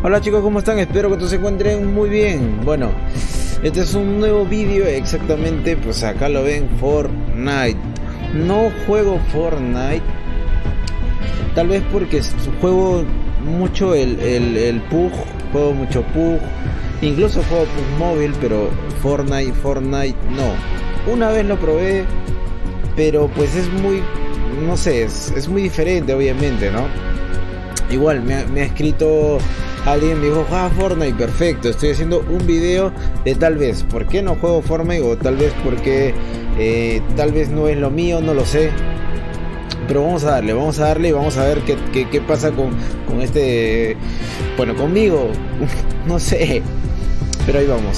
Hola chicos, ¿cómo están? Espero que todos se encuentren muy bien. Bueno, este es un nuevo vídeo exactamente, pues acá lo ven, Fortnite. No juego Fortnite, tal vez porque juego mucho el PUG, juego mucho PUG, incluso juego PUG móvil, pero Fortnite no. Una vez lo probé, pero pues es muy, no sé, es muy diferente obviamente, ¿no? Igual me ha escrito alguien, me dijo, juega Fortnite, perfecto, estoy haciendo un video de tal vez por qué no juego Fortnite, o tal vez porque tal vez no es lo mío, no lo sé. Pero vamos a darle y vamos a ver qué pasa con este, bueno, conmigo, no sé, pero ahí vamos.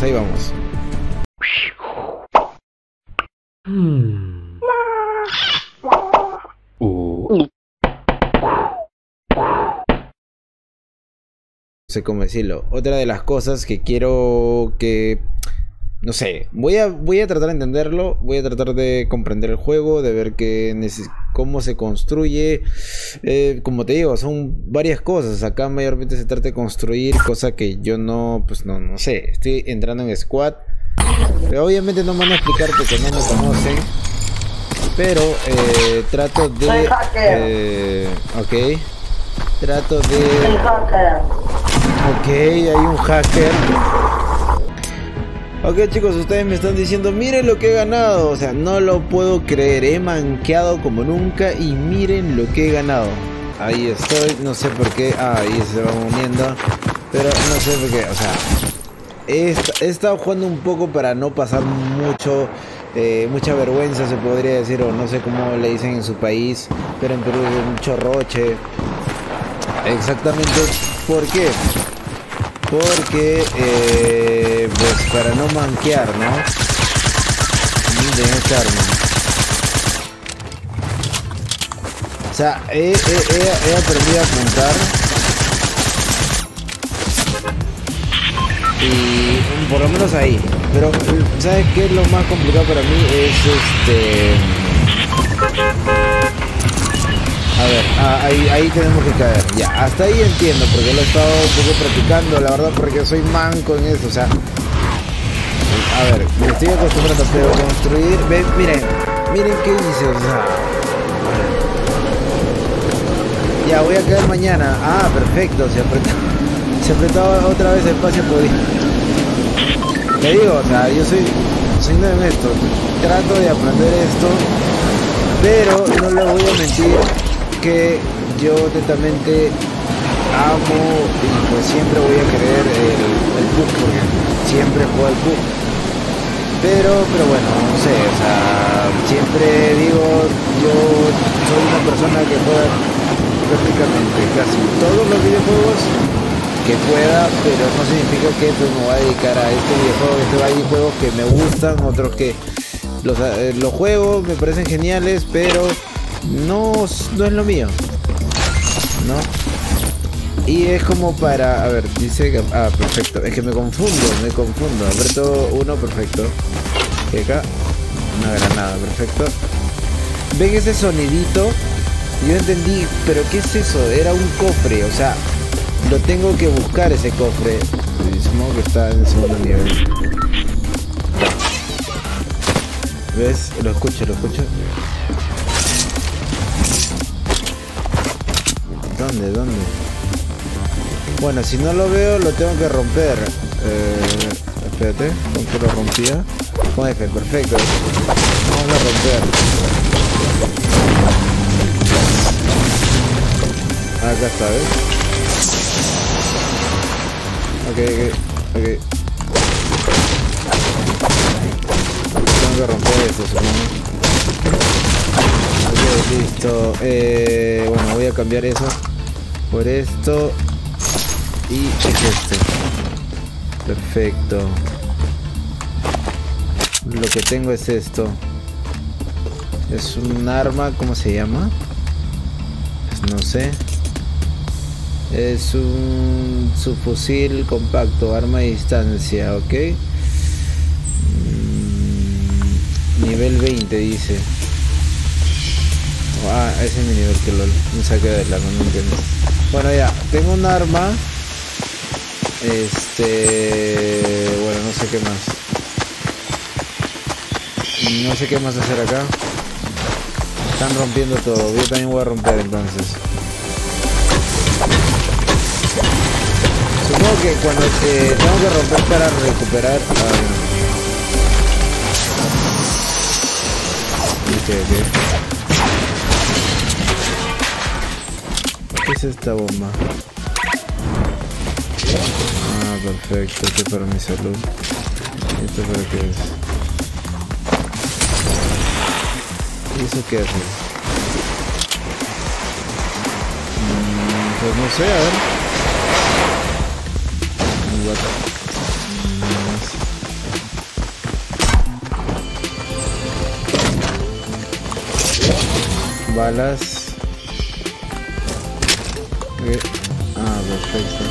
No sé cómo decirlo. Otra de las cosas que quiero que, no sé, voy a tratar de entenderlo, voy a tratar de comprender el juego, de ver cómo se construye. Como te digo, son varias cosas. Acá mayormente se trata de construir, cosa que yo no, pues no sé. Estoy entrando en Squad, pero obviamente no me van a explicar porque no me conocen. Pero trato de... Soy hacker. Ok. Trato de... Soy hacker. Ok, hay un hacker. Ok chicos, ustedes me están diciendo, miren lo que he ganado. O sea, no lo puedo creer, he manqueado como nunca y miren lo que he ganado. Ahí estoy, no sé por qué. Ahí se va uniendo, pero no sé por qué. O sea, he estado jugando un poco para no pasar mucha vergüenza se podría decir, o no sé cómo le dicen en su país, pero en Perú es mucho roche. Exactamente. ¿Por qué? Porque pues para no manquear, ¿no? Miren esta arma. O sea, he aprendido a apuntar. Y por lo menos ahí. Pero ¿sabes qué es lo más complicado para mí? Es a ver, ahí tenemos que caer. Ya, hasta ahí entiendo, porque lo he estado un poco practicando, la verdad, porque soy manco en eso, o sea. A ver, me estoy acostumbrando, pero construir. Miren qué hice, o sea. Ya, voy a caer mañana. Ah, perfecto, se apretaba otra vez el espacio podía. Le digo, o sea, yo soy nuevo en esto. Trato de aprender esto, pero no le voy a mentir que yo netamente amo y pues siempre voy a querer el PUG, porque siempre juego al PUG, pero bueno, no sé, o sea, siempre digo, yo soy una persona que juega prácticamente casi todos los videojuegos que pueda, pero no significa que pues me voy a dedicar a este videojuego. Hay juegos que me gustan, otros que los juegos me parecen geniales, pero no es lo mío, ¿no? Y es como para, a ver, dice que, perfecto, es que me confundo, Alberto 1, perfecto. Y acá, una granada, perfecto. ¿Ven ese sonidito? Yo entendí, pero ¿qué es eso? Era un cofre, o sea, lo tengo que buscar ese cofre. Supongo que está en el segundo nivel. ¿Ves? Lo escucho. ¿Dónde? Bueno, si no lo veo, lo tengo que romper. Espérate, ¿con qué lo rompía? Con F, perfecto. Vamos a romper. Acá está, ¿ves? Ok. Tengo que romper esto, supongo. Ok, listo. Bueno, voy a cambiar eso por esto. Y es este. Perfecto. Lo que tengo es esto. Es un arma, ¿cómo se llama? Pues no sé. Es un subfusil compacto, arma a distancia, ok. Nivel 20 dice. Ese es mi nivel, que lol. Me saqué del arma, no entiendo. Bueno, ya, tengo un arma Bueno, no sé qué más. No sé qué más hacer acá. Están rompiendo todo. Yo también voy a romper entonces. Supongo que cuando tengo que romper para recuperar. Ok. ¿Qué es esta bomba? Ah, perfecto. Esto es para mi salud. ¿Esto para qué es? ¿Y eso qué hace? Pues no sé, a ver. Balas. Okay. Ah, perfecto.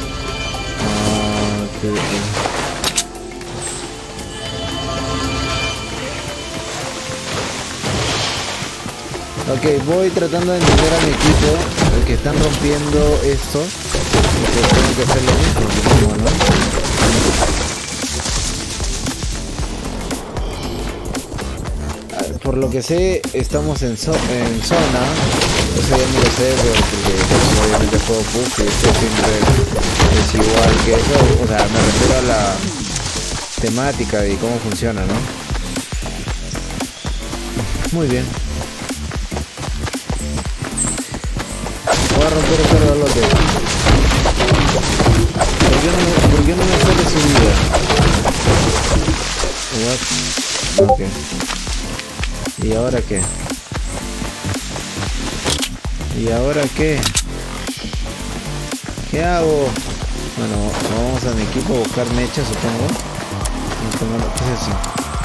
Ok, voy tratando de entender a mi equipo que están rompiendo esto. Que tengo que hacer lo mismo, supongo, ¿no? Por lo que sé, estamos en zona. Eso ya no lo sé, pero porque obviamente juego PUBG y esto siempre es igual que eso. O sea, me refiero a la temática y cómo funciona, ¿no? Muy bien. Voy a romper este reloj. ¿Por qué no me sale su vida? What? Ok. ¿Y ahora qué? ¿Y ahora qué? ¿Qué hago? Bueno, vamos a mi equipo a buscar mechas, supongo. ¿Qué es eso?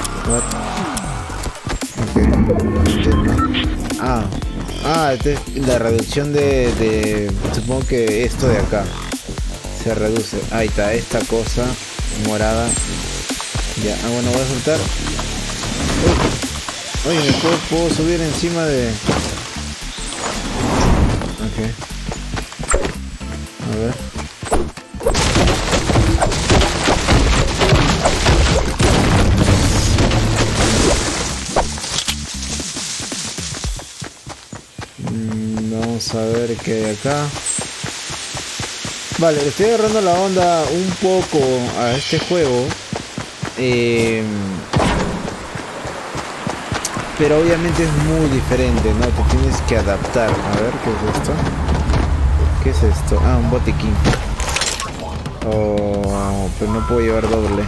What? Ok, no entiendo. Esta es la reducción de supongo que esto de acá se reduce. Ahí está, esta cosa morada. Ya, bueno, voy a soltar. Oye, me puedo subir encima de... Ok. A ver. Vamos a ver qué hay acá. Vale, le estoy agarrando la onda un poco a este juego. Pero obviamente es muy diferente, ¿no? Te tienes que adaptar. A ver, ¿qué es esto? ¿Qué es esto? Ah, un botiquín. Oh, pero no puedo llevar doble.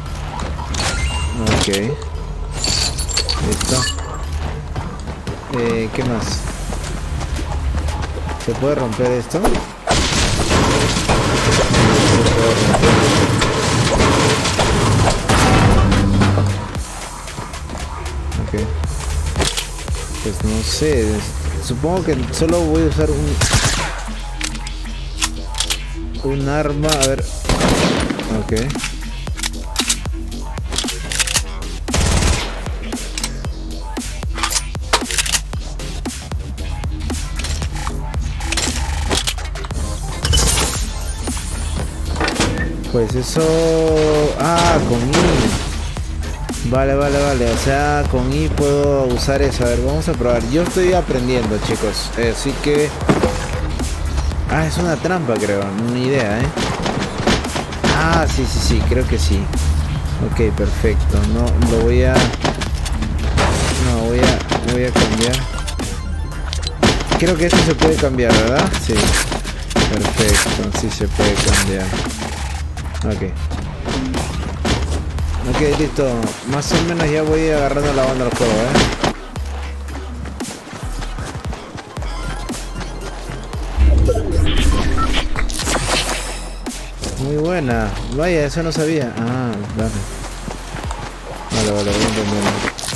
Ok. Listo. ¿Qué más? ¿Se puede romper esto? Ok. Pues no sé. Supongo que solo voy a usar un arma. A ver. Ok. Pues eso... Ah, con I. Vale. O sea, con I puedo usar eso. A ver, vamos a probar. Yo estoy aprendiendo, chicos. Así que... Ah, es una trampa, creo. Ni idea, ¿eh? Ah, sí. Creo que sí. Ok, perfecto. No, lo voy a... No, voy a cambiar. Creo que esto se puede cambiar, ¿verdad? Sí. Perfecto. Sí se puede cambiar. Ok, listo. Más o menos ya voy agarrando la onda al juego, Muy buena. Vaya, eso no sabía. Ah, vale, voy entendiendo.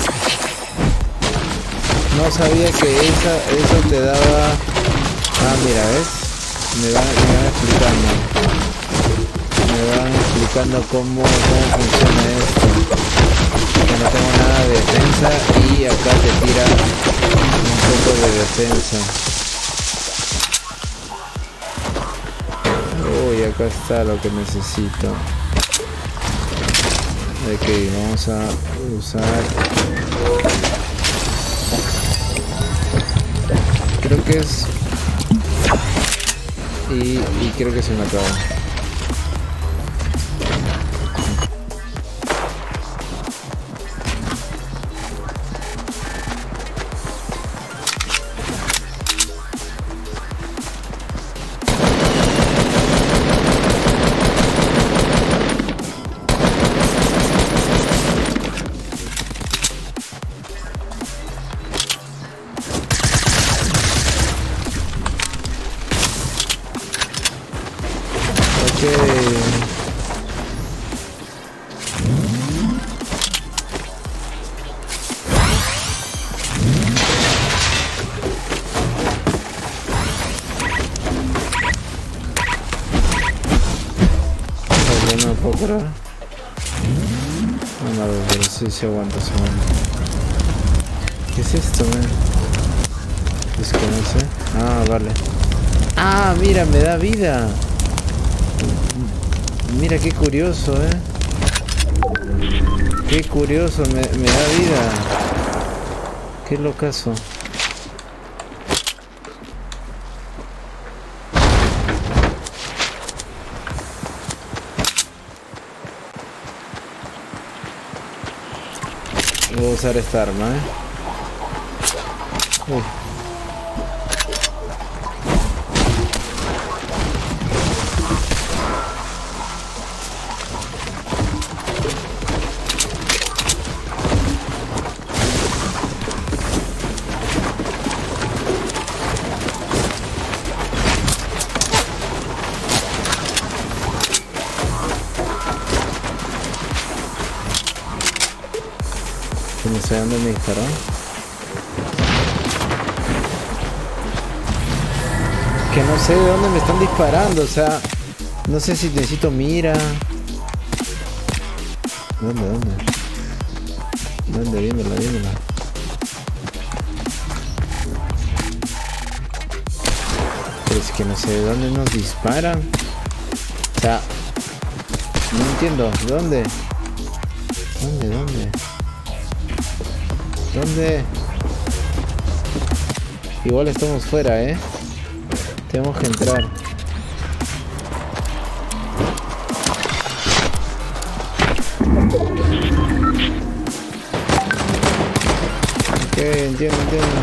No sabía que eso te daba... Ah, mira, ¿ves? Me van explicando cómo funciona esto. Que no tengo nada de defensa y acá te tira un poco de defensa. Uy, acá está lo que necesito. Ok, vamos a usar... Creo que es... Y creo que se me acaba. No puedo curar. No, pero sí se aguanta, se aguanta. ¿Qué es esto, man? Desconoce. Ah, vale. Ah, mira, me da vida. Mira qué curioso, Qué curioso, me da vida. Qué locazo. Voy a usar esta arma, Uy. No sé dónde me disparó. Que no sé de dónde me están disparando, o sea, no sé si necesito mira. ¿Dónde? Dímela. Pero es que no sé de dónde nos disparan. O sea, no entiendo, ¿de dónde? ¿Dónde? Igual estamos fuera, tenemos que entrar. Ok, entiendo.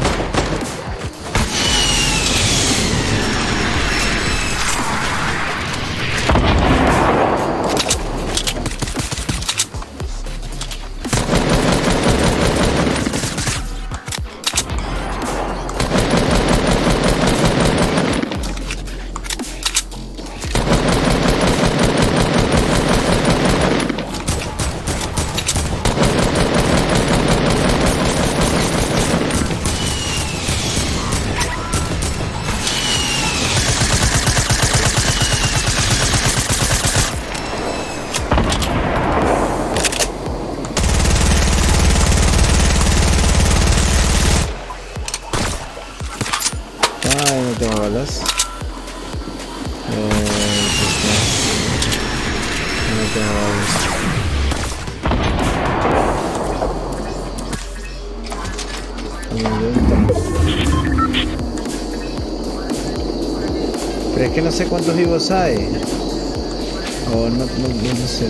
Ay, no tengo balas. No tengo balas. Pero es que no sé cuántos vivos hay. O no sé.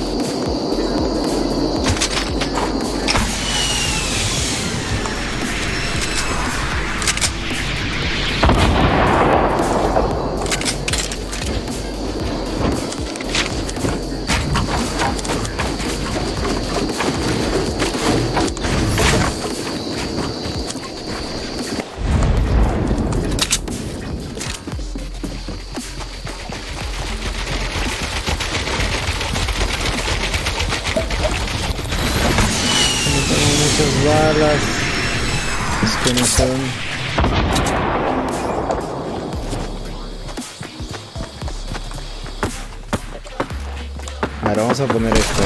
Balas, es que no son. Ahora vamos a poner esto,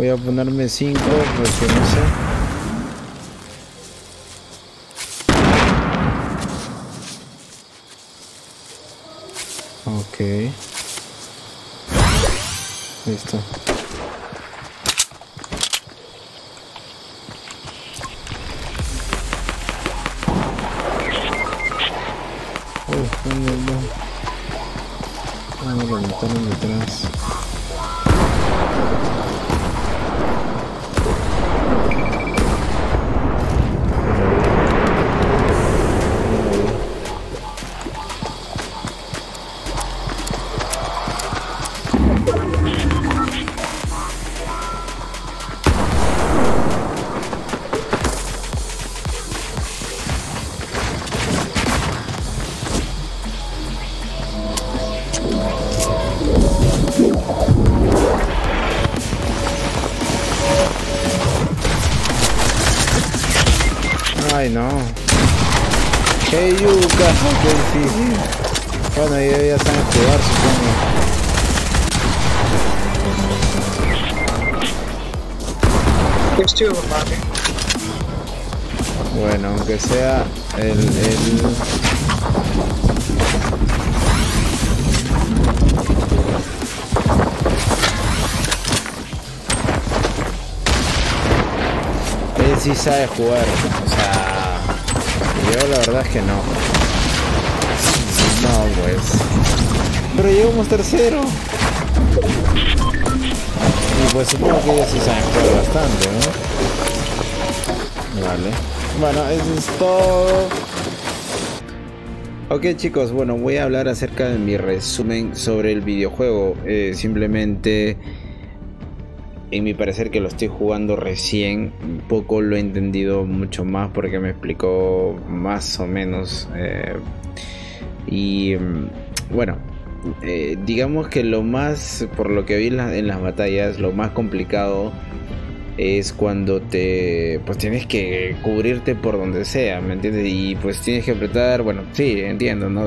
Voy a ponerme 5 porque no sé. Ok. Listo. Vamos a levantarlo detrás. Ay no. Qué yuca, qué difícil. Bueno, ellos ya están a jugar, supongo. Bueno, aunque sea el... Él sí sabe jugar, o sea, yo la verdad es que no. No, pues. Pero llegamos tercero. Y pues supongo que ellos sí saben jugar bastante, ¿no? Vale. Bueno, eso es todo. Ok chicos, bueno, voy a hablar acerca de mi resumen sobre el videojuego. Simplemente... En mi parecer, que lo estoy jugando recién, un poco lo he entendido mucho más porque me explicó más o menos. Bueno, digamos que lo más, por lo que vi en las batallas, lo más complicado es cuando pues tienes que cubrirte por donde sea, ¿me entiendes? Y pues tienes que apretar, bueno, sí, entiendo, ¿no?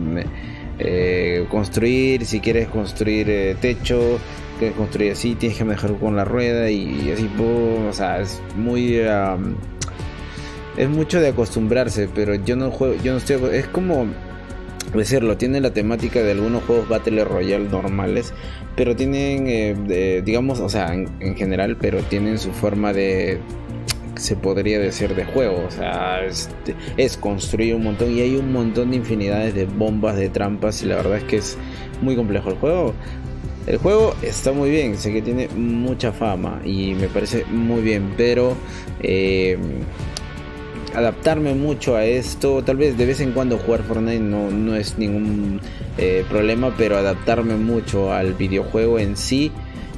Construir, si quieres construir techo, quieres construir así, tienes que manejar con la rueda y así, o sea, es muy es mucho de acostumbrarse, pero yo no juego, yo no estoy, es como decirlo, tiene la temática de algunos juegos Battle Royale normales, pero tienen digamos, o sea, en general, pero tienen su forma de, se podría decir, de juego, o sea, es construir un montón y hay un montón de infinidades de bombas, de trampas, y la verdad es que es muy complejo el juego. El juego está muy bien, sé que tiene mucha fama y me parece muy bien, pero adaptarme mucho a esto, tal vez de vez en cuando jugar Fortnite no es ningún problema, pero adaptarme mucho al videojuego en sí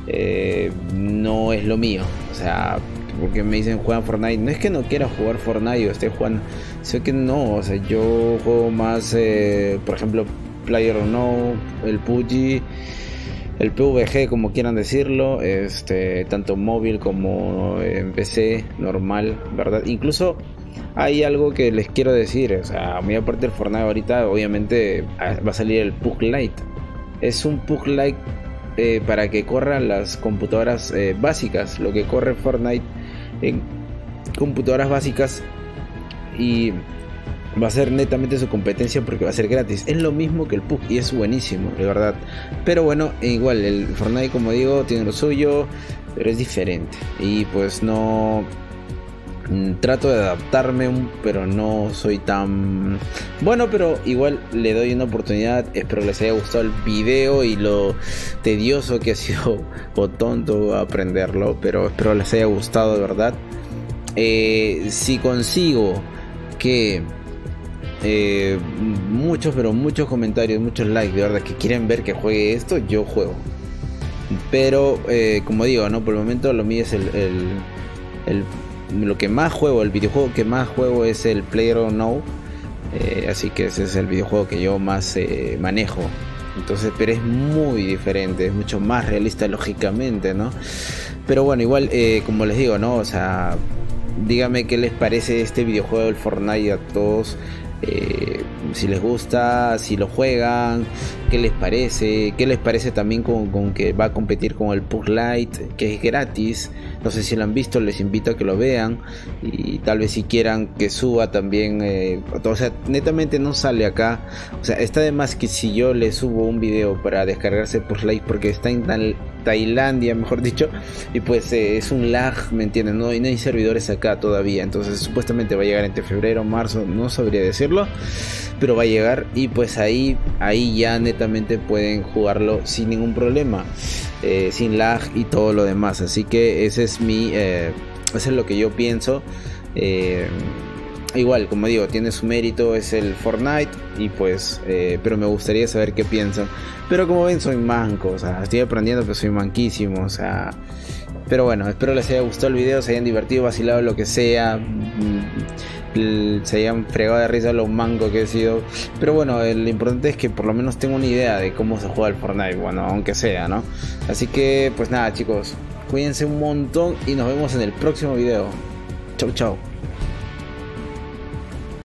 no es lo mío, o sea, porque me dicen juegan Fortnite, no es que no quiera jugar Fortnite o esté jugando, sé que no, o sea, yo juego más, por ejemplo, PlayerUnknown's, el PUBG, el PUBG, como quieran decirlo, tanto móvil como en PC normal, ¿verdad? Incluso hay algo que les quiero decir, o sea, muy aparte del Fortnite ahorita, obviamente va a salir el PUBG Lite. Es un PUBG Lite para que corran las computadoras básicas, lo que corre Fortnite en computadoras básicas, y va a ser netamente su competencia porque va a ser gratis. Es lo mismo que el PUBG y es buenísimo, de verdad. Pero bueno, igual el Fortnite, como digo, tiene lo suyo, pero es diferente. Y pues no... trato de adaptarme, pero no soy tan bueno, pero igual le doy una oportunidad. Espero que les haya gustado el video y lo tedioso que ha sido o tonto aprenderlo, pero espero les haya gustado de verdad. Si consigo que muchos comentarios, muchos likes de verdad que quieren ver que juegue esto, yo juego. Pero como digo, no, por el momento lo mío es lo que más juego, el videojuego que más juego es el PlayerUnknown's, así que ese es el videojuego que yo más manejo. Entonces, pero es muy diferente, es mucho más realista lógicamente, ¿no? Pero bueno, igual como les digo, ¿no? O sea, díganme qué les parece este videojuego del Fortnite a todos. si les gusta, si lo juegan, qué les parece también con que va a competir con el PUBG Lite, que es gratis. No sé si lo han visto, les invito a que lo vean y tal vez si quieran que suba también, o sea, netamente no sale acá, o sea, está de más que si yo le subo un video para descargarse PUBG Lite porque está en Tailandia, mejor dicho, y pues es un lag, ¿me entienden? No, y no hay servidores acá todavía, entonces supuestamente va a llegar entre febrero, marzo, no sabría decirlo, pero va a llegar y pues ahí ya netamente pueden jugarlo sin ningún problema, sin lag y todo lo demás. Así que ese es eso es lo que yo pienso. Igual, como digo, tiene su mérito, es el Fortnite y pues, pero me gustaría saber qué piensan. Pero como ven, soy manco, o sea, estoy aprendiendo, pero soy manquísimo, o sea. Pero bueno, espero les haya gustado el video, se hayan divertido, vacilado, lo que sea, se hayan fregado de risa lo manco que he sido. Pero bueno, lo importante es que por lo menos tengo una idea de cómo se juega el Fortnite, bueno, aunque sea, ¿no? Así que, pues nada, chicos, cuídense un montón y nos vemos en el próximo video. Chau, chau.